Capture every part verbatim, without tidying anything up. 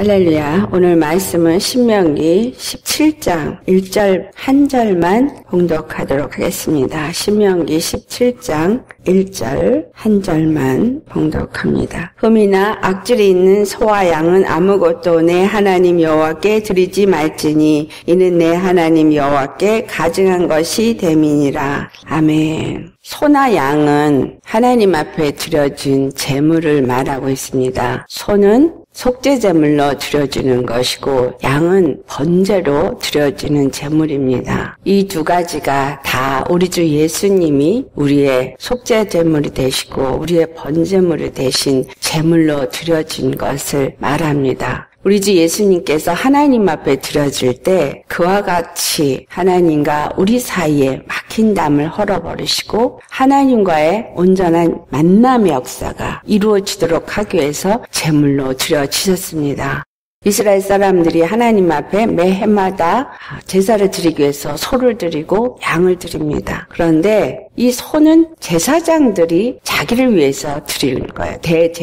할렐루야. 오늘 말씀은 신명기 십칠 장 일 절 한 절만 봉독하도록 하겠습니다. 신명기 십칠 장 일 절 한 절만 봉독합니다. 흠이나 악질이 있는 소와 양은 아무것도 내 하나님 여호와께 드리지 말지니 이는 내 하나님 여호와께 가증한 것이 됨이니라. 아멘. 소나 양은 하나님 앞에 드려진 제물을 말하고 있습니다. 소는 속죄제물로 드려지는 것이고 양은 번제로 드려지는 제물입니다. 이 두 가지가 다 우리 주 예수님이 우리의 속죄제물이 되시고 우리의 번제물이 되신 제물로 드려진 것을 말합니다. 우리 주 예수님께서 하나님 앞에 드려질 때 그와 같이 하나님과 우리 사이에 막힌 담을 헐어버리시고 하나님과의 온전한 만남의 역사가 이루어지도록 하기 위해서 제물로 드려지셨습니다. 이스라엘 사람들이 하나님 앞에 매 해마다 제사를 드리기 위해서 소를 드리고 양을 드립니다. 그런데 이 소는 제사장들이 자기를 위해서 드리는 거예요.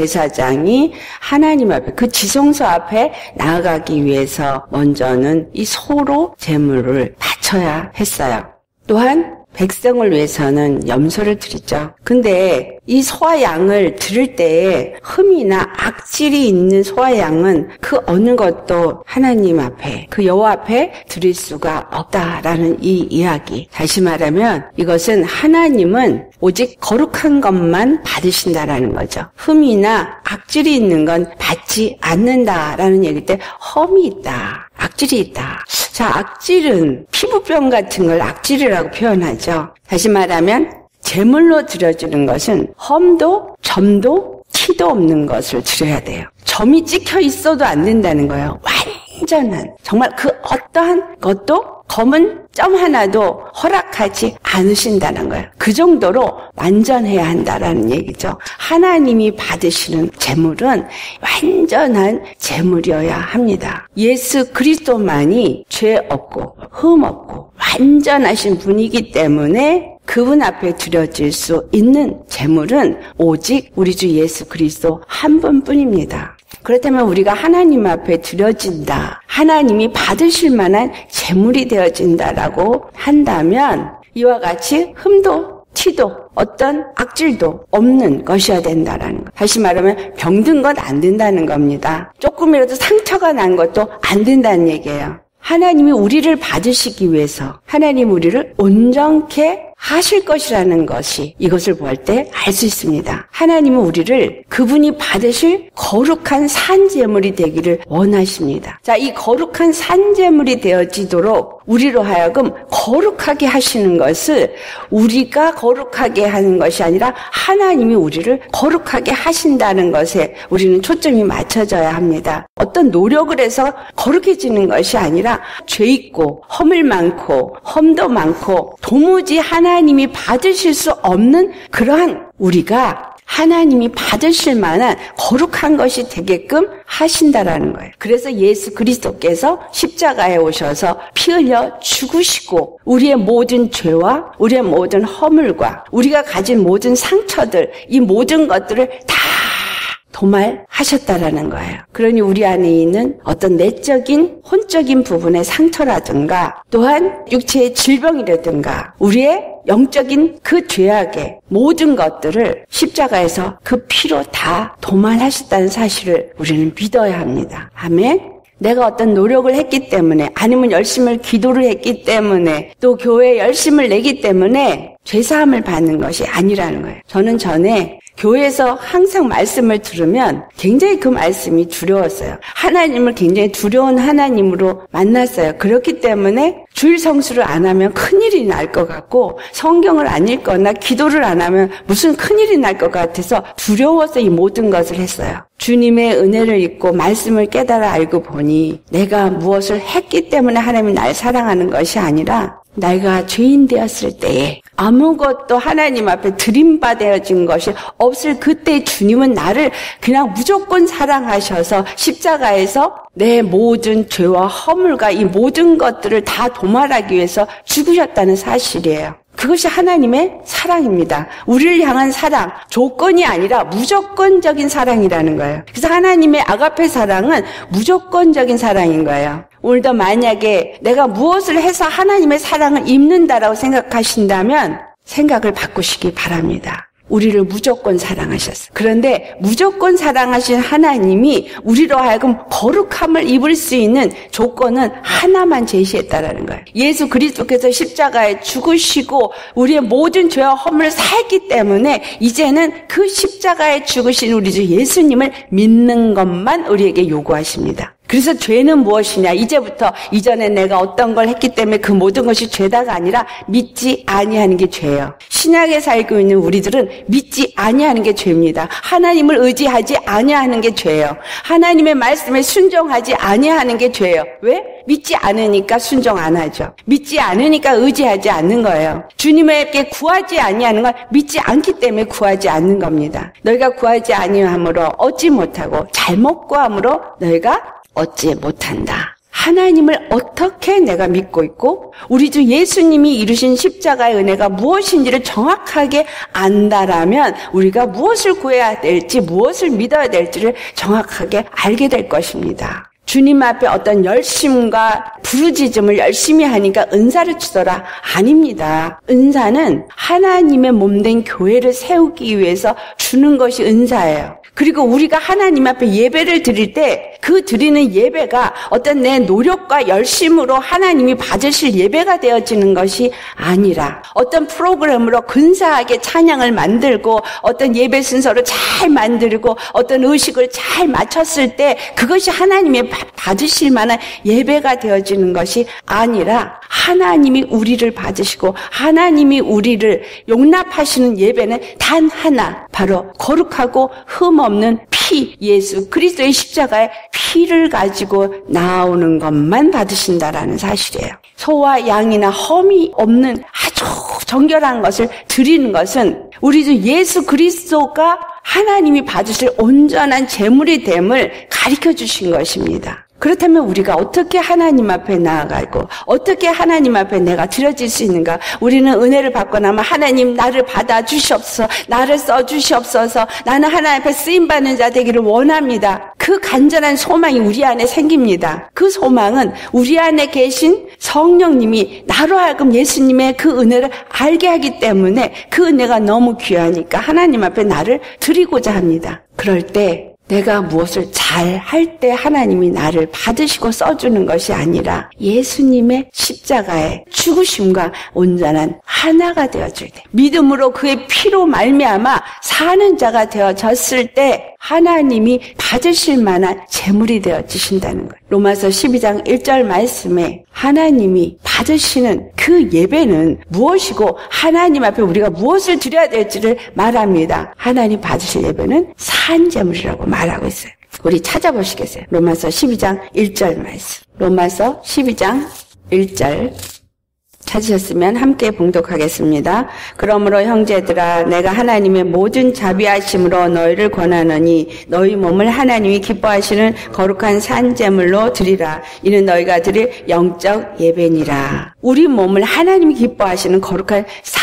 대제사장이 하나님 앞에 그 지성소 앞에 나아가기 위해서 먼저는 이 소로 제물을 바쳐야 했어요. 또한 백성을 위해서는 염소를 드리죠. 근데 이 소와 양을 드릴 때에 흠이나 악질이 있는 소와 양은 그 어느 것도 하나님 앞에, 그 여호와 앞에 드릴 수가 없다라는 이 이야기. 다시 말하면 이것은 하나님은 오직 거룩한 것만 받으신다라는 거죠. 흠이나 악질이 있는 건 받지 않는다라는 얘기일 때 험이 있다, 악질이 있다. 자, 악질은 피부병 같은 걸 악질이라고 표현하죠. 다시 말하면 제물로 드려주는 것은 험도 점도 티도 없는 것을 드려야 돼요. 점이 찍혀 있어도 안 된다는 거예요. 완전한, 정말 그 어떠한 것도 검은 점 하나도 허락하지 않으신다는 거예요. 그 정도로 완전해야 한다라는 얘기죠. 하나님이 받으시는 제물은 완전한 제물이어야 합니다. 예수 그리스도만이 죄 없고 흠 없고 완전하신 분이기 때문에 그분 앞에 드려질 수 있는 제물은 오직 우리 주 예수 그리스도 한 분뿐입니다. 그렇다면 우리가 하나님 앞에 드려진다, 하나님이 받으실 만한 제물이 되어진다라고 한다면 이와 같이 흠도 티도 어떤 악질도 없는 것이어야 된다라는 것. 다시 말하면 병든 건 안 된다는 겁니다. 조금이라도 상처가 난 것도 안 된다는 얘기예요. 하나님이 우리를 받으시기 위해서 하나님 우리를 온전케 하실 것이라는 것이 이것을 볼 때 알 수 있습니다. 하나님은 우리를 그분이 받으실 거룩한 산제물이 되기를 원하십니다. 자, 이 거룩한 산제물이 되어지도록 우리로 하여금 거룩하게 하시는 것을 우리가 거룩하게 하는 것이 아니라 하나님이 우리를 거룩하게 하신다는 것에 우리는 초점이 맞춰져야 합니다. 어떤 노력을 해서 거룩해지는 것이 아니라 죄 있고 허물 많고 험도 많고 도무지 하나님이 받으실 수 없는 그러한 우리가 하나님이 받으실 만한 거룩한 것이 되게끔 하신다라는 거예요. 그래서 예수 그리스도께서 십자가에 오셔서 피 흘려 죽으시고 우리의 모든 죄와 우리의 모든 허물과 우리가 가진 모든 상처들, 이 모든 것들을 다 도말하셨다라는 거예요. 그러니 우리 안에 있는 어떤 내적인 혼적인 부분의 상처라든가 또한 육체의 질병이라든가 우리의 영적인 그 죄악의 모든 것들을 십자가에서 그 피로 다 도말하셨다는 사실을 우리는 믿어야 합니다. 아멘. 내가 어떤 노력을 했기 때문에 아니면 열심히 기도를 했기 때문에 또 교회에 열심을 내기 때문에 죄사함을 받는 것이 아니라는 거예요. 저는 전에 교회에서 항상 말씀을 들으면 굉장히 그 말씀이 두려웠어요. 하나님을 굉장히 두려운 하나님으로 만났어요. 그렇기 때문에 주일 성수를 안 하면 큰일이 날 것 같고 성경을 안 읽거나 기도를 안 하면 무슨 큰일이 날 것 같아서 두려워서 이 모든 것을 했어요. 주님의 은혜를 잊고 말씀을 깨달아 알고 보니 내가 무엇을 했기 때문에 하나님이 날 사랑하는 것이 아니라 내가 죄인 되었을 때에 아무것도 하나님 앞에 드림받아진 것이 없을 그때 주님은 나를 그냥 무조건 사랑하셔서 십자가에서 내 모든 죄와 허물과 이 모든 것들을 다 도말하기 위해서 죽으셨다는 사실이에요. 그것이 하나님의 사랑입니다. 우리를 향한 사랑, 조건이 아니라 무조건적인 사랑이라는 거예요. 그래서 하나님의 아가페 사랑은 무조건적인 사랑인 거예요. 오늘도 만약에 내가 무엇을 해서 하나님의 사랑을 입는다라고 생각하신다면 생각을 바꾸시기 바랍니다. 우리를 무조건 사랑하셨어요. 그런데 무조건 사랑하신 하나님이 우리로 하여금 거룩함을 입을 수 있는 조건은 하나만 제시했다라는 거예요. 예수 그리스도께서 십자가에 죽으시고 우리의 모든 죄와 허물을 사했기 때문에 이제는 그 십자가에 죽으신 우리 주 예수님을 믿는 것만 우리에게 요구하십니다. 그래서 죄는 무엇이냐? 이제부터 이전에 내가 어떤 걸 했기 때문에 그 모든 것이 죄다가 아니라 믿지 아니하는 게 죄예요. 신약에 살고 있는 우리들은 믿지 아니하는 게 죄입니다. 하나님을 의지하지 아니하는 게 죄예요. 하나님의 말씀에 순종하지 아니하는 게 죄예요. 왜? 믿지 않으니까 순종 안 하죠. 믿지 않으니까 의지하지 않는 거예요. 주님에게 구하지 아니하는 건 믿지 않기 때문에 구하지 않는 겁니다. 너희가 구하지 아니함으로 얻지 못하고 잘못 구함으로 너희가 얻지 못한다. 하나님을 어떻게 내가 믿고 있고 우리 주 예수님이 이루신 십자가의 은혜가 무엇인지를 정확하게 안다라면 우리가 무엇을 구해야 될지 무엇을 믿어야 될지를 정확하게 알게 될 것입니다. 주님 앞에 어떤 열심과 부르짖음을 열심히 하니까 은사를 주더라. 아닙니다. 은사는 하나님의 몸된 교회를 세우기 위해서 주는 것이 은사예요. 그리고 우리가 하나님 앞에 예배를 드릴 때 그 드리는 예배가 어떤 내 노력과 열심으로 하나님이 받으실 예배가 되어지는 것이 아니라 어떤 프로그램으로 근사하게 찬양을 만들고 어떤 예배 순서를 잘 만들고 어떤 의식을 잘 맞췄을 때 그것이 하나님의 받으실 만한 예배가 되어지는 것이 아니라 하나님이 우리를 받으시고 하나님이 우리를 용납하시는 예배는 단 하나, 바로 거룩하고 흠없는 피, 예수 그리스도의 십자가의 피를 가지고 나오는 것만 받으신다라는 사실이에요. 소와 양이나 험이 없는 아주 정결한 것을 드리는 것은 우리 주 예수 그리스도가 하나님이 받으실 온전한 제물이 됨을 가르쳐 주신 것입니다. 그렇다면 우리가 어떻게 하나님 앞에 나아가고 어떻게 하나님 앞에 내가 드려질 수 있는가? 우리는 은혜를 받고 나면 하나님 나를 받아주시옵소서, 나를 써주시옵소서, 나는 하나님 앞에 쓰임받는 자 되기를 원합니다. 그 간절한 소망이 우리 안에 생깁니다. 그 소망은 우리 안에 계신 성령님이 나로 하여금 예수님의 그 은혜를 알게 하기 때문에 그 은혜가 너무 귀하니까 하나님 앞에 나를 드리고자 합니다. 그럴 때 내가 무엇을 잘 할 때 하나님이 나를 받으시고 써주는 것이 아니라 예수님의 십자가의 죽으심과 온전한 하나가 되어질 때, 믿음으로 그의 피로 말미암아 사는 자가 되어졌을 때 하나님이 받으실 만한 제물이 되어지신다는 거예요. 로마서 십이 장 일 절 말씀에 하나님이 받으시는 그 예배는 무엇이고 하나님 앞에 우리가 무엇을 드려야 될지를 말합니다. 하나님 받으실 예배는 산 제물이라고 말하고 있어요. 우리 찾아보시겠어요? 로마서 십이 장 일 절 말씀. 로마서 십이 장 일 절 찾으셨으면 함께 봉독하겠습니다. 그러므로 형제들아, 내가 하나님의 모든 자비하심으로 너희를 권하노니 너희 몸을 하나님이 기뻐하시는 거룩한 산제물로 드리라. 이는 너희가 드릴 영적 예배니라. 우리 몸을 하나님이 기뻐하시는 거룩한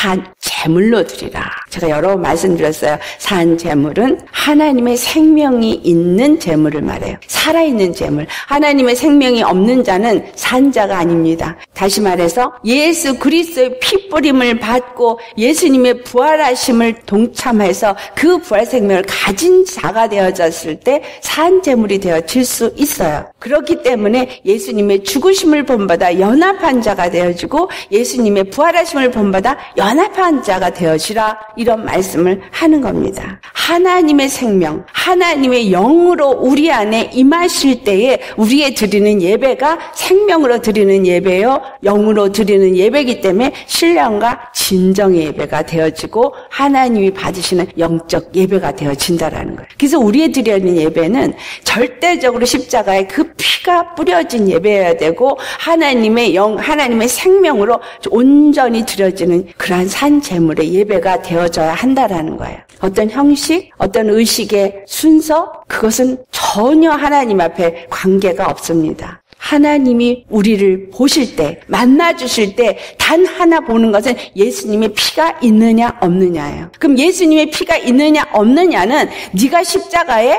산제물로 드리라. 제가 여러 번 말씀드렸어요. 산제물은 하나님의 생명이 있는 제물을 말해요. 살아있는 제물. 하나님의 생명이 없는 자는 산자가 아닙니다. 다시 말해서 예수 예수 그리스도의 피 뿌림을 받고 예수님의 부활하심을 동참해서 그 부활 생명을 가진 자가 되어졌을 때 산 제물이 되어질 수 있어요. 그렇기 때문에 예수님의 죽으심을 본받아 연합한 자가 되어지고 예수님의 부활하심을 본받아 연합한 자가 되어지라, 이런 말씀을 하는 겁니다. 하나님의 생명, 하나님의 영으로 우리 안에 임하실 때에 우리의 드리는 예배가 생명으로 드리는 예배요, 영으로 드리는 예배이기 때문에 신령과 진정의 예배가 되어지고 하나님이 받으시는 영적 예배가 되어진다라는 거예요. 그래서 우리의 드리는 예배는 절대적으로 십자가에 그 피가 뿌려진 예배여야 되고 하나님의 영, 하나님의 생명으로 온전히 드려지는 그러한 산 제물의 예배가 되어져야 한다라는 거예요. 어떤 형식, 어떤 의식의 순서, 그것은 전혀 하나님 앞에 관계가 없습니다. 하나님이 우리를 보실 때, 만나주실 때 단 하나 보는 것은 예수님의 피가 있느냐 없느냐예요. 그럼 예수님의 피가 있느냐 없느냐는 네가 십자가에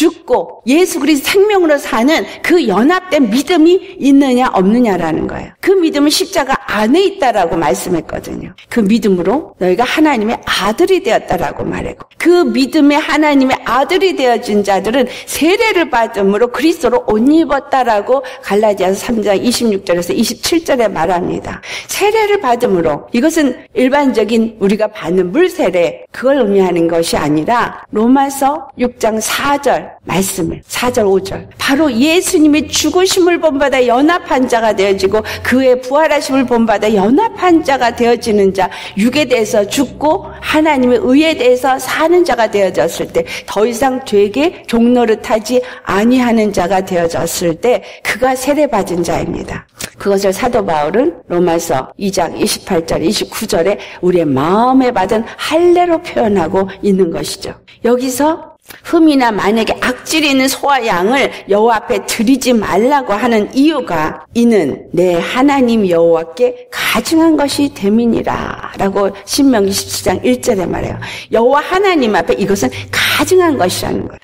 죽고 예수 그리스도 생명으로 사는 그 연합된 믿음이 있느냐 없느냐라는 거예요. 그 믿음은 십자가 안에 있다라고 말씀했거든요. 그 믿음으로 너희가 하나님의 아들이 되었다라고 말했고, 그 믿음의 하나님의 아들이 되어진 자들은 세례를 받음으로 그리스도로 옷 입었다라고 갈라디아서 삼 장 이십육 절에서 이십칠 절에 말합니다. 세례를 받음으로, 이것은 일반적인 우리가 받는 물세례 그걸 의미하는 것이 아니라 로마서 육 장 사 절 말씀을, 사 절 오 절, 바로 예수님의 죽으심을 본받아 연합한 자가 되어지고 그의 부활하심을 본받아 연합한 자가 되어지는 자, 육에 대해서 죽고 하나님의 의에 대해서 사는 자가 되어졌을 때, 더 이상 죄에게 종노릇하지 아니하는 자가 되어졌을 때 그가 세례받은 자입니다. 그것을 사도 바울은 로마서 이 장 이십팔 절 이십구 절에 우리의 마음에 받은 할례로 표현하고 있는 것이죠. 여기서 흠이나 만약에 악질이 있는 소와 양을 여호와 앞에 드리지 말라고 하는 이유가, 이는 내 하나님 여호와께 가증한 것이 됨이니라 라고 신명기 십칠 장 일 절에 말해요. 여호와 하나님 앞에 이것은 가증한 것이라는 거예요.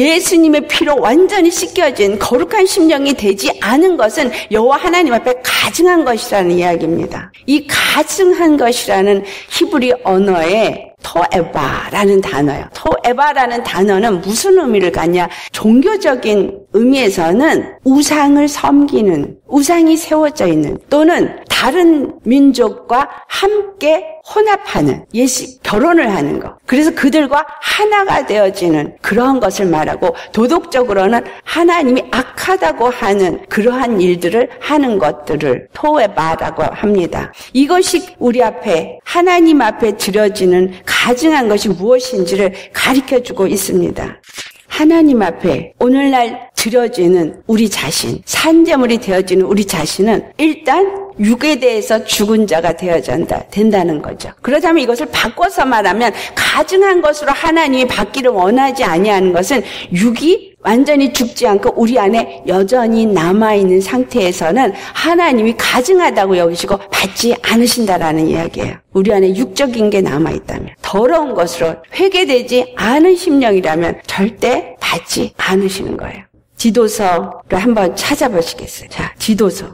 예수님의 피로 완전히 씻겨진 거룩한 심령이 되지 않은 것은 여호와 하나님 앞에 가증한 것이라는 이야기입니다. 이 가증한 것이라는 히브리 언어에 토에바라는 단어예요. 토에바라는 단어는 무슨 의미를 갖냐? 종교적인 의미에서는 우상을 섬기는, 우상이 세워져 있는, 또는 다른 민족과 함께 혼합하는, 예시 결혼을 하는 것. 그래서 그들과 하나가 되어지는 그러한 것을 말하고, 도덕적으로는 하나님이 악하다고 하는 그러한 일들을 하는 것들을 토에바라고 합니다. 이것이 우리 앞에, 하나님 앞에 드려지는 가증한 것이 무엇인지를 가르쳐주고 있습니다. 하나님 앞에 오늘날 드려지는 우리 자신, 산제물이 되어지는 우리 자신은 일단 육에 대해서 죽은 자가 되어진다, 된다는 거죠. 그렇다면 이것을 바꿔서 말하면, 가증한 것으로 하나님이 받기를 원하지 아니하는 것은 육이 완전히 죽지 않고 우리 안에 여전히 남아있는 상태에서는 하나님이 가증하다고 여기시고 받지 않으신다라는 이야기예요. 우리 안에 육적인 게 남아있다면, 더러운 것으로 회개되지 않은 심령이라면 절대 받지 않으시는 거예요. 디도서를 한번 찾아보시겠어요? 자, 디도서.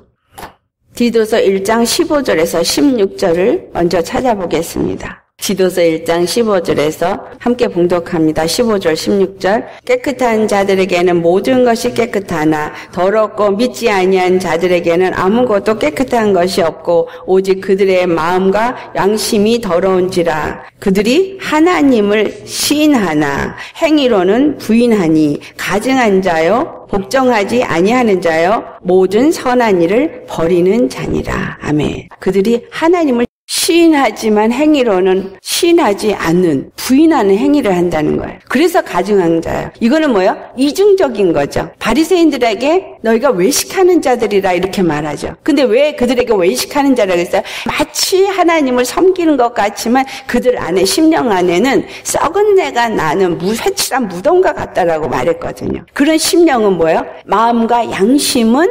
디도서 일 장 십오 절에서 십육 절을 먼저 찾아보겠습니다. 디도서 일 장 십오 절에서 함께 봉독합니다. 십오 절 십육 절. 깨끗한 자들에게는 모든 것이 깨끗하나 더럽고 믿지 아니한 자들에게는 아무것도 깨끗한 것이 없고 오직 그들의 마음과 양심이 더러운지라. 그들이 하나님을 시인하나 행위로는 부인하니 가증한 자요 복종하지 아니하는 자요 모든 선한 일을 버리는 자니라. 아멘. 그들이 하나님을 시인하지만 행위로는 시인하지 않는, 부인하는 행위를 한다는 거예요. 그래서 가증한 자예요. 이거는 뭐예요? 이중적인 거죠. 바리새인들에게 너희가 외식하는 자들이라 이렇게 말하죠. 근데 왜 그들에게 외식하는 자라고 했어요? 마치 하나님을 섬기는 것 같지만 그들 안에, 심령 안에는 썩은 내가 나는 회칠한 무덤과 같다라고 말했거든요. 그런 심령은 뭐예요? 마음과 양심은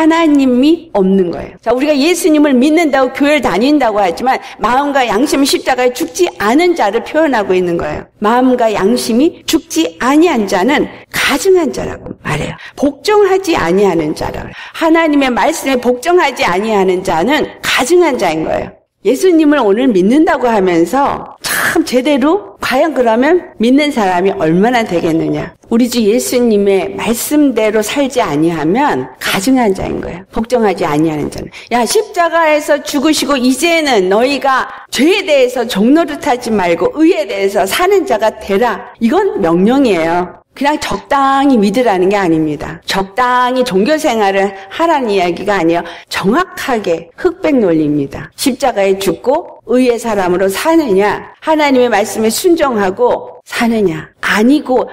하나님이 없는 거예요. 자, 우리가 예수님을 믿는다고 교회를 다닌다고 하지만 마음과 양심이 십자가에 죽지 않은 자를 표현하고 있는 거예요. 마음과 양심이 죽지 아니한 자는 가증한 자라고 말해요. 복종하지 아니하는 자라고. 하나님의 말씀에 복종하지 아니하는 자는 가증한 자인 거예요. 예수님을 오늘 믿는다고 하면서 참 제대로, 과연 그러면 믿는 사람이 얼마나 되겠느냐. 우리 주 예수님의 말씀대로 살지 아니하면 가증한 자인 거예요. 복종하지 아니하는 자는. 야, 십자가에서 죽으시고 이제는 너희가 죄에 대해서 종노릇하지 말고 의에 대해서 사는 자가 되라. 이건 명령이에요. 그냥 적당히 믿으라는 게 아닙니다. 적당히 종교생활을 하라는 이야기가 아니에요. 정확하게 흑백 논리입니다. 십자가에 죽고 의의 사람으로 사느냐, 하나님의 말씀에 순종하고 사느냐, 아니고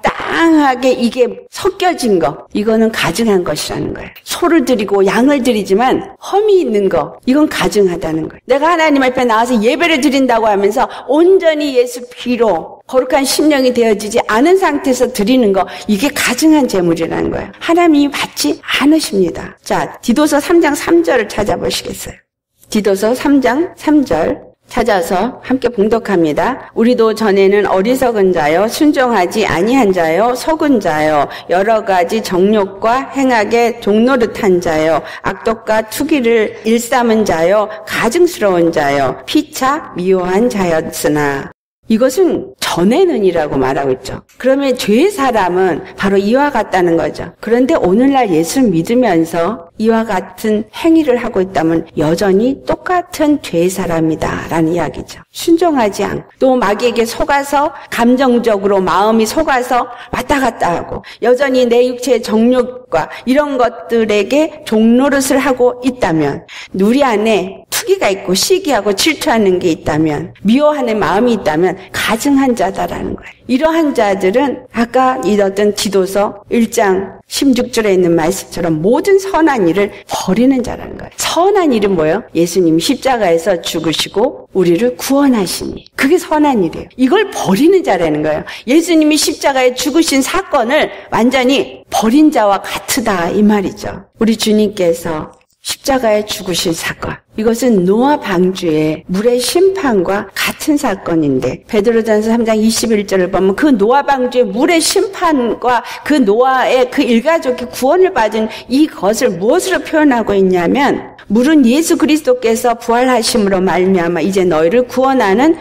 적당하게 이게 섞여진 거, 이거는 가증한 것이라는 거예요. 소를 드리고 양을 드리지만 험이 있는 거, 이건 가증하다는 거예요. 내가 하나님 앞에 나와서 예배를 드린다고 하면서 온전히 예수 피로 거룩한 심령이 되어지지 않은 상태에서 드리는 거, 이게 가증한 제물이라는 거예요. 하나님이 받지 않으십니다. 자, 디도서 삼 장 삼 절을 찾아보시겠어요? 디도서 삼 장 삼 절 찾아서 함께 봉독합니다. 우리도 전에는 어리석은 자요, 순종하지 아니한 자요, 속은 자요, 여러 가지 정욕과 행악에 종노릇한 자요, 악독과 투기를 일삼은 자요, 가증스러운 자요, 피차 미워한 자였으나. 이것은 전에는이라고 말하고 있죠. 그러면 죄의 사람은 바로 이와 같다는 거죠. 그런데 오늘날 예수를 믿으면서 이와 같은 행위를 하고 있다면 여전히 똑같은 죄의 사람이다라는 이야기죠. 순종하지 않고 또 마귀에게 속아서 감정적으로 마음이 속아서 왔다 갔다 하고 여전히 내 육체의 정욕과 이런 것들에게 종노릇을 하고 있다면, 우리 안에 투기가 있고 시기하고 질투하는 게 있다면, 미워하는 마음이 있다면 가증한 자다라는 거예요. 이러한 자들은 아까 읽었던 디도서 일 장 십육 절에 있는 말씀처럼 모든 선한 일을 버리는 자라는 거예요. 선한 일은 뭐예요? 예수님이 십자가에서 죽으시고 우리를 구원하시니, 그게 선한 일이에요. 이걸 버리는 자라는 거예요. 예수님이 십자가에 죽으신 사건을 완전히 버린 자와 같으다, 이 말이죠. 우리 주님께서 십자가에 죽으신 사건, 이것은 노아 방주의 물의 심판과 같은 사건인데, 베드로전서 삼 장 이십일 절을 보면 그 노아 방주의 물의 심판과 그 노아의 그 일가족이 구원을 받은 이것을 무엇으로 표현하고 있냐면, 물은 예수 그리스도께서 부활하심으로 말미암아 이제 너희를 구원하는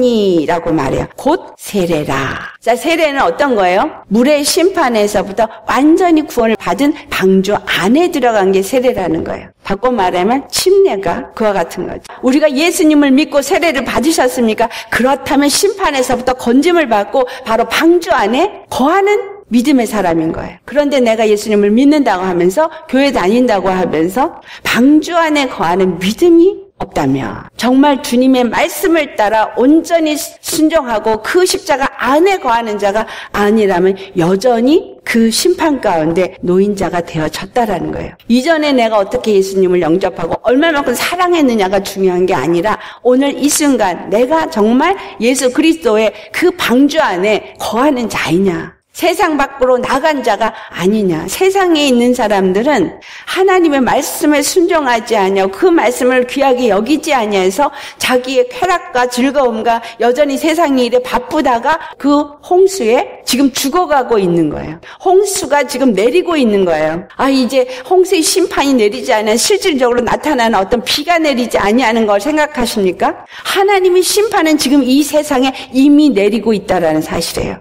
편이라고 말해요. 곧 세례라. 자, 세례는 어떤 거예요? 물의 심판에서부터 완전히 구원을 받은 방주 안에 들어간 게 세례라는 거예요. 바꿔 말하면 침례가 그와 같은 거죠. 우리가 예수님을 믿고 세례를 받으셨습니까? 그렇다면 심판에서부터 건짐을 받고 바로 방주 안에 거하는 믿음의 사람인 거예요. 그런데 내가 예수님을 믿는다고 하면서 교회 다닌다고 하면서 방주 안에 거하는 믿음이 없다면, 정말 주님의 말씀을 따라 온전히 순종하고 그 십자가 안에 거하는 자가 아니라면 여전히 그 심판 가운데 노인자가 되어졌다라는 거예요. 이전에 내가 어떻게 예수님을 영접하고 얼마만큼 사랑했느냐가 중요한 게 아니라 오늘 이 순간 내가 정말 예수 그리스도의 그 방주 안에 거하는 자이냐, 세상 밖으로 나간 자가 아니냐. 세상에 있는 사람들은 하나님의 말씀에 순종하지 아니하고 그 말씀을 귀하게 여기지 아니해서 자기의 쾌락과 즐거움과 여전히 세상 일에 바쁘다가 그 홍수에 지금 죽어가고 있는 거예요. 홍수가 지금 내리고 있는 거예요. 아, 이제 홍수의 심판이 내리지 않아 실질적으로 나타나는 어떤 비가 내리지 아니하는 걸 생각하십니까? 하나님의 심판은 지금 이 세상에 이미 내리고 있다라는 사실이에요.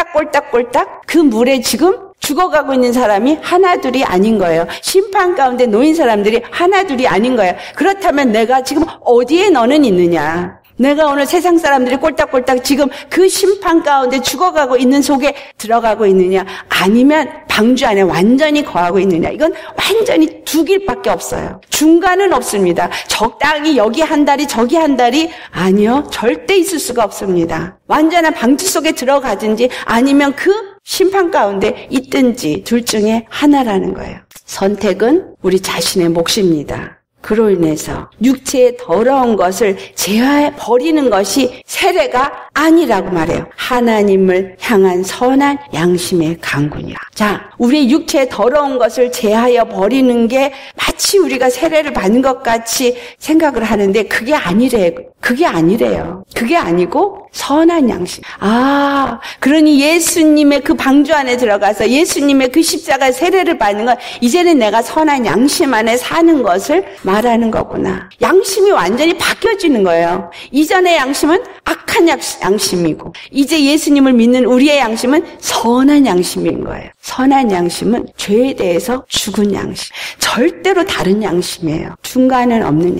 꼴딱꼴딱꼴딱 그 물에 지금 죽어가고 있는 사람이 하나둘이 아닌 거예요. 심판 가운데 놓인 사람들이 하나둘이 아닌 거예요. 그렇다면 내가 지금 어디에 너는 있느냐? 내가 오늘 세상 사람들이 꼴딱꼴딱 지금 그 심판 가운데 죽어가고 있는 속에 들어가고 있느냐? 아니면 방주 안에 완전히 거하고 있느냐? 이건 완전히 두 길밖에 없어요. 중간은 없습니다. 적당히 여기 한 다리 저기 한 다리, 아니요, 절대 있을 수가 없습니다. 완전한 방주 속에 들어가든지 아니면 그 심판 가운데 있든지 둘 중에 하나라는 거예요. 선택은 우리 자신의 몫입니다. 그로 인해서 육체의 더러운 것을 제하해 버리는 것이 세례가 아니라고 말해요. 하나님을 향한 선한 양심의 강군이라. 자, 우리의 육체의 더러운 것을 제하여 버리는 게 마치 우리가 세례를 받는 것 같이 생각을 하는데 그게 아니래요. 그게 아니래요. 그게 아니고 선한 양심. 아, 그러니 예수님의 그 방주 안에 들어가서 예수님의 그 십자가 세례를 받는 건 이제는 내가 선한 양심 안에 사는 것을 말하는 거구나. 양심이 완전히 바뀌어지는 거예요. 이전의 양심은 악한 양심이고 이제 예수님을 믿는 우리의 양심은 선한 양심인 거예요. 선한 양심은 죄에 대해서 죽은 양심. 절대로 다른 양심이에요. 중간은 없는 양심.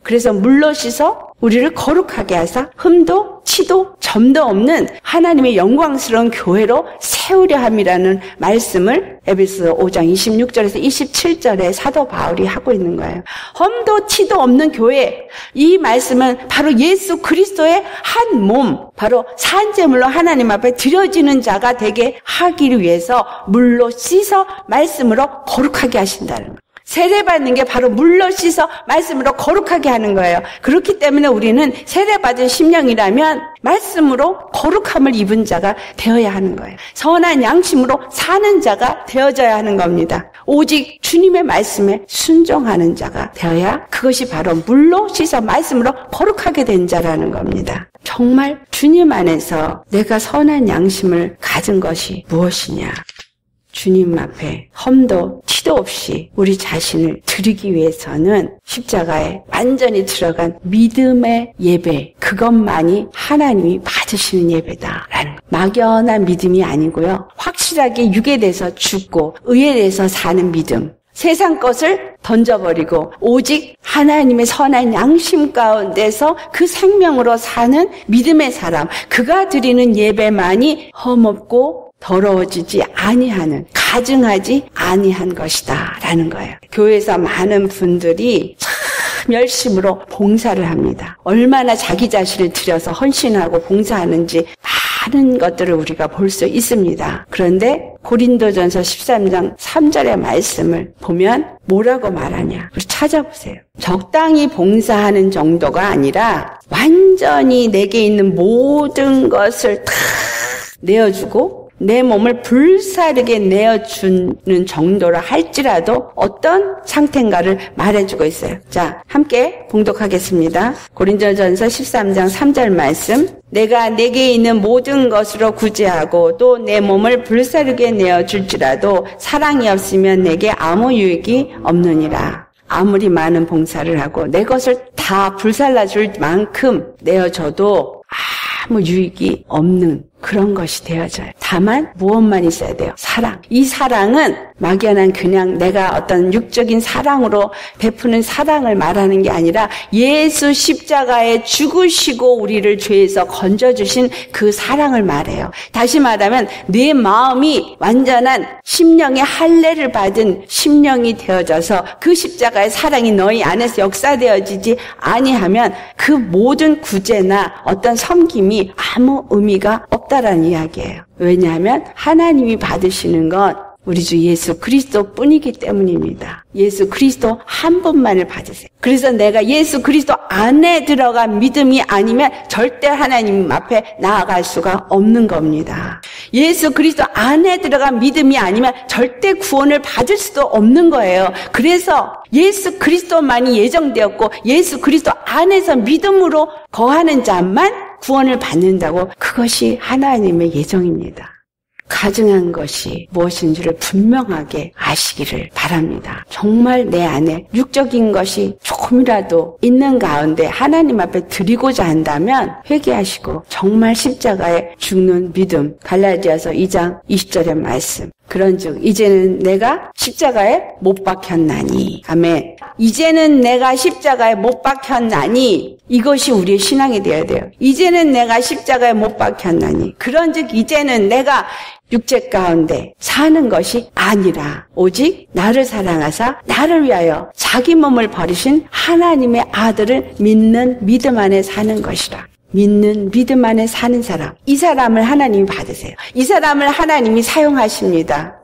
그래서 물로 씻어 우리를 거룩하게 하사 흠도 치도 점도 없는 하나님의 영광스러운 교회로 세우려 함이라는 말씀을 에베소 오 장 이십육 절에서 이십칠 절에 사도 바울이 하고 있는 거예요. 흠도 치도 없는 교회, 이 말씀은 바로 예수 그리스도의 한 몸, 바로 산제물로 하나님 앞에 드려지는 자가 되게 하기 위해서 물로 씻어 말씀으로 거룩하게 하신다는 거예요. 세례받는 게 바로 물로 씻어 말씀으로 거룩하게 하는 거예요. 그렇기 때문에 우리는 세례받은 심령이라면 말씀으로 거룩함을 입은 자가 되어야 하는 거예요. 선한 양심으로 사는 자가 되어져야 하는 겁니다. 오직 주님의 말씀에 순종하는 자가 되어야 그것이 바로 물로 씻어 말씀으로 거룩하게 된 자라는 겁니다. 정말 주님 안에서 내가 선한 양심을 가진 것이 무엇이냐? 주님 앞에 험도 티도 없이 우리 자신을 드리기 위해서는 십자가에 완전히 들어간 믿음의 예배, 그것만이 하나님이 받으시는 예배다라는 막연한 믿음이 아니고요. 확실하게 육에 대해서 죽고 의에 대해서 사는 믿음. 세상 것을 던져버리고 오직 하나님의 선한 양심 가운데서 그 생명으로 사는 믿음의 사람, 그가 드리는 예배만이 험없고 더러워지지 아니하는, 가증하지 아니한 것이다 라는 거예요. 교회에서 많은 분들이 참 열심으로 봉사를 합니다. 얼마나 자기 자신을 들여서 헌신하고 봉사하는지 많은 것들을 우리가 볼 수 있습니다. 그런데 고린도전서 십삼 장 삼 절의 말씀을 보면 뭐라고 말하냐? 우리 찾아보세요. 적당히 봉사하는 정도가 아니라 완전히 내게 있는 모든 것을 다 내어주고 내 몸을 불사르게 내어주는 정도로 할지라도 어떤 상태인가를 말해주고 있어요. 자, 함께 봉독하겠습니다. 고린도전서 십삼 장 삼 절 말씀. 내가 내게 있는 모든 것으로 구제하고 또 내 몸을 불사르게 내어줄지라도 사랑이 없으면 내게 아무 유익이 없느니라. 아무리 많은 봉사를 하고 내 것을 다 불살라줄 만큼 내어줘도 아무 유익이 없는 그런 것이 되어져요. 다만 무엇만 있어야 돼요? 사랑. 이 사랑은 막연한 그냥 내가 어떤 육적인 사랑으로 베푸는 사랑을 말하는 게 아니라 예수 십자가에 죽으시고 우리를 죄에서 건져주신 그 사랑을 말해요. 다시 말하면 내 마음이 완전한 심령의 할례를 받은 심령이 되어져서 그 십자가의 사랑이 너희 안에서 역사되어지지 아니하면 그 모든 구제나 어떤 섬김이 아무 의미가 없다라는 이야기예요. 왜냐하면 하나님이 받으시는 건 우리 주 예수 그리스도 뿐이기 때문입니다. 예수 그리스도 한 분만을 받으세요. 그래서 내가 예수 그리스도 안에 들어간 믿음이 아니면 절대 하나님 앞에 나아갈 수가 없는 겁니다. 예수 그리스도 안에 들어간 믿음이 아니면 절대 구원을 받을 수도 없는 거예요. 그래서 예수 그리스도만이 예정되었고 예수 그리스도 안에서 믿음으로 거하는 자만 구원을 받는다고, 그것이 하나님의 예정입니다. 가증한 것이 무엇인지를 분명하게 아시기를 바랍니다. 정말 내 안에 육적인 것이 조금이라도 있는 가운데 하나님 앞에 드리고자 한다면 회개하시고 정말 십자가에 죽는 믿음, 갈라디아서 이 장 이십 절의 말씀. 그런즉 이제는 내가 십자가에 못 박혔나니, 아멘. 이제는 내가 십자가에 못 박혔나니, 이것이 우리의 신앙이 되어야 돼요. 이제는 내가 십자가에 못 박혔나니, 그런즉 이제는 내가 육체 가운데 사는 것이 아니라 오직 나를 사랑하사 나를 위하여 자기 몸을 버리신 하나님의 아들을 믿는 믿음 안에 사는 것이라. 믿는 믿음 안에 사는 사람, 이 사람을 하나님이 받으세요. 이 사람을 하나님이 사용하십니다.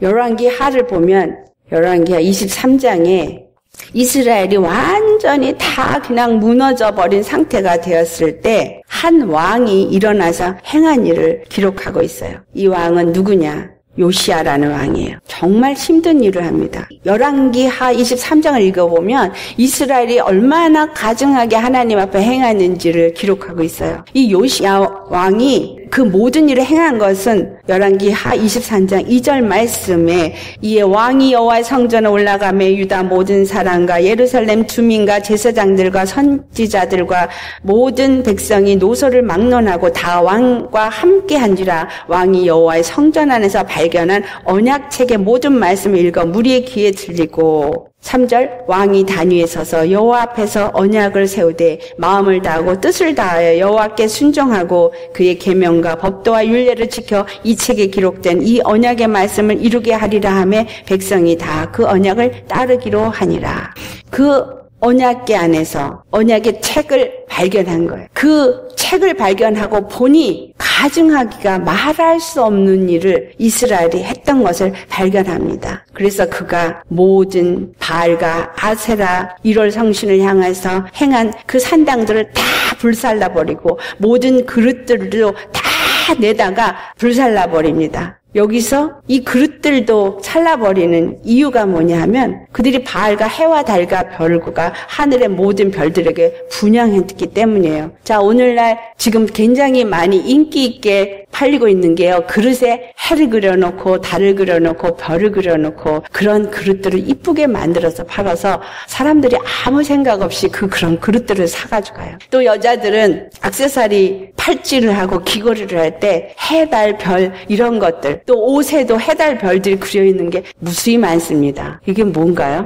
열왕기하를 보면 열왕기하 이십삼 장에 이스라엘이 완전히 다 그냥 무너져 버린 상태가 되었을 때 한 왕이 일어나서 행한 일을 기록하고 있어요. 이 왕은 누구냐? 요시야라는 왕이에요. 정말 힘든 일을 합니다. 열왕기하 이십삼 장을 읽어보면 이스라엘이 얼마나 가증하게 하나님 앞에 행하는지를 기록하고 있어요. 이 요시야 왕이 그 모든 일을 행한 것은 열왕기하 이십삼 장 이 절 말씀에, 이에 왕이 여호와의 성전에 올라가매 유다 모든 사람과 예루살렘 주민과 제사장들과 선지자들과 모든 백성이 노소를 막론하고 다 왕과 함께한지라. 왕이 여호와의 성전 안에서 발견한 언약책의 모든 말씀을 읽어 무리의 귀에 들리고, 삼 절 왕이 단 위에 서서 여호와 앞에서 언약을 세우되 마음을 다하고 뜻을 다하여 여호와께 순종하고 그의 계명과 법도와 율례를 지켜 이 책에 기록된 이 언약의 말씀을 이루게 하리라 하며 백성이 다 그 언약을 따르기로 하니라. 그 언약궤 안에서 언약의 책을 발견한 거예요. 그 책을 발견하고 보니 가증하기가 말할 수 없는 일을 이스라엘이 했던 것을 발견합니다. 그래서 그가 모든 바알과 아세라 일월 성신을 향해서 행한 그 산당들을 다 불살라버리고 모든 그릇들도 다 내다가 불살라버립니다. 여기서 이 그릇들도 살라버리는 이유가 뭐냐 하면 그들이 바알과 해와 달과 별과 하늘의 모든 별들에게 분향했기 때문이에요. 자, 오늘날 지금 굉장히 많이 인기 있게 팔리고 있는 게요. 그릇에 해를 그려놓고 달을 그려놓고 별을 그려놓고 그런 그릇들을 이쁘게 만들어서 팔아서 사람들이 아무 생각 없이 그 그런 그릇들을 사가지고 가요. 또 여자들은 액세서리 팔찌를 하고 귀걸이를 할 때 해, 달, 별 이런 것들 또 옷에도 해, 달, 별들이 그려있는 게 무수히 많습니다. 이게 뭔가요?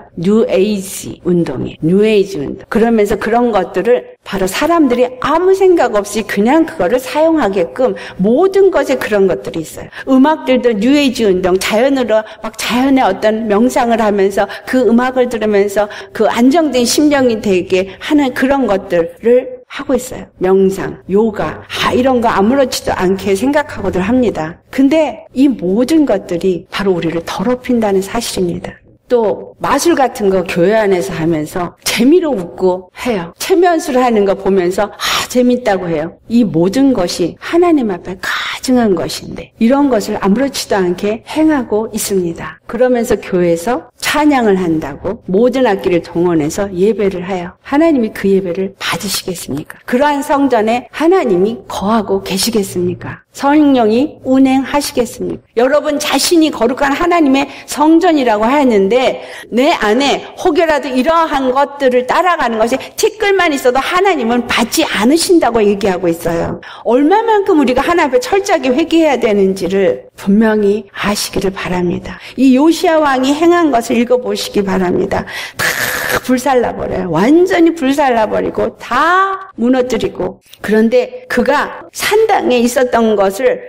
뉴에이지 운동이에요. 뉴에이지 운동. 그러면서 그런 것들을 바로 사람들이 아무 생각 없이 그냥 그거를 사용하게끔 모든 것에 그런 것들이 있어요. 음악들도 뉴에이지 운동, 자연으로 막 자연의 어떤 명상을 하면서 그 음악을 들으면서 그 안정된 심령이 되게 하는 그런 것들을 하고 있어요. 명상, 요가, 아, 이런 거 아무렇지도 않게 생각하고들 합니다. 근데 이 모든 것들이 바로 우리를 더럽힌다는 사실입니다. 또 마술 같은 거 교회 안에서 하면서 재미로 웃고 해요. 체면술 하는 거 보면서 아 재밌다고 해요. 이 모든 것이 하나님 앞에 가증한 것인데 이런 것을 아무렇지도 않게 행하고 있습니다. 그러면서 교회에서 찬양을 한다고 모든 악기를 동원해서 예배를 해요. 하나님이 그 예배를 받으시겠습니까? 그러한 성전에 하나님이 거하고 계시겠습니까? 성령이 운행하시겠습니까? 여러분 자신이 거룩한 하나님의 성전이라고 하는데 내 안에 혹여라도 이러한 것들을 따라가는 것이 티끌만 있어도 하나님은 받지 않으신다고 얘기하고 있어요. 얼마만큼 우리가 하나님 앞에 철저하게 회개해야 되는지를 분명히 아시기를 바랍니다. 이 요시야 왕이 행한 것을 읽어보시기 바랍니다. 다 불살라버려요. 완전히 불살라버리고 다 무너뜨리고 그런데 그가 산당에 있었던 것을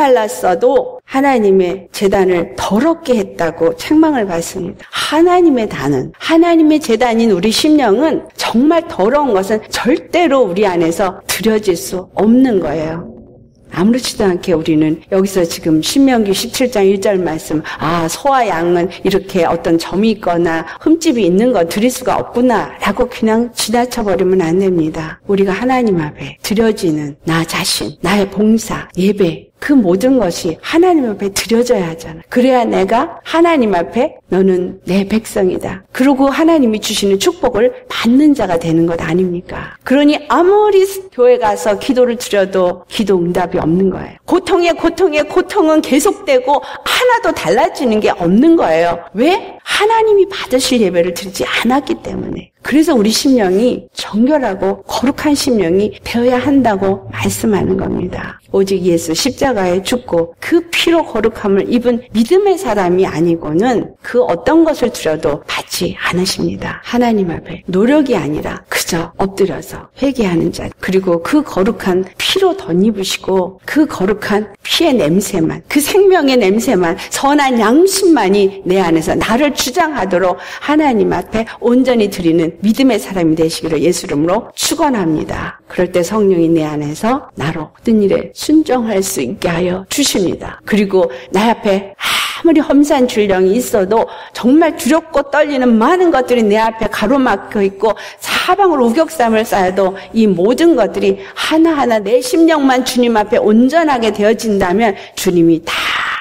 불살랐어도 하나님의 제단을 더럽게 했다고 책망을 받습니다. 하나님의 단은 하나님의 제단인 우리 심령은 정말 더러운 것은 절대로 우리 안에서 드려질 수 없는 거예요. 아무렇지도 않게 우리는 여기서 지금 신명기 십칠 장 일 절 말씀 아 소와 양은 이렇게 어떤 점이 있거나 흠집이 있는 건 드릴 수가 없구나 라고 그냥 지나쳐버리면 안 됩니다. 우리가 하나님 앞에 드려지는 나 자신, 나의 봉사, 예배 그 모든 것이 하나님 앞에 드려져야 하잖아. 그래야 내가 하나님 앞에 너는 내 백성이다. 그리고 하나님이 주시는 축복을 받는 자가 되는 것 아닙니까? 그러니 아무리 교회 가서 기도를 드려도 기도 응답이 없는 거예요. 고통에 고통에 고통은 계속되고 하나도 달라지는 게 없는 거예요. 왜? 하나님이 받으실 예배를 드리지 않았기 때문에. 그래서 우리 심령이 정결하고 거룩한 심령이 되어야 한다고 말씀하는 겁니다. 오직 예수 십자가에 죽고 그 피로 거룩함을 입은 믿음의 사람이 아니고는 그 어떤 것을 드려도 받지 않으십니다. 하나님 앞에 노력이 아니라 그저 엎드려서 회개하는 자 그리고 그 거룩한 피로 덧입으시고 그 거룩한 피의 냄새만 그 생명의 냄새만 선한 양심만이 내 안에서 나를 주장하도록 하나님 앞에 온전히 드리는 믿음의 사람이 되시기를 예수 이름으로 축원합니다. 그럴 때 성령이 내 안에서 나로 모든 일에 순종할 수 있게 하여 주십니다. 그리고 나 앞에 아무리 험산 줄령이 있어도 정말 두렵고 떨리는 많은 것들이 내 앞에 가로막혀 있고 사방으로 우격삼을 쌓여도 이 모든 것들이 하나하나 내 심령만 주님 앞에 온전하게 되어진다면 주님이 다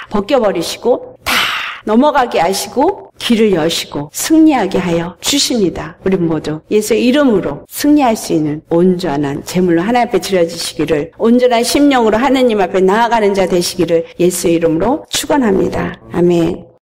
벗겨버리시고 다 넘어가게 하시고 길을 여시고 승리하게 하여 주십니다. 우리 모두 예수의 이름으로 승리할 수 있는 온전한 제물로 하나님 앞에 드려지시기를 온전한 심령으로 하나님 앞에 나아가는 자 되시기를 예수의 이름으로 축원합니다. 아멘.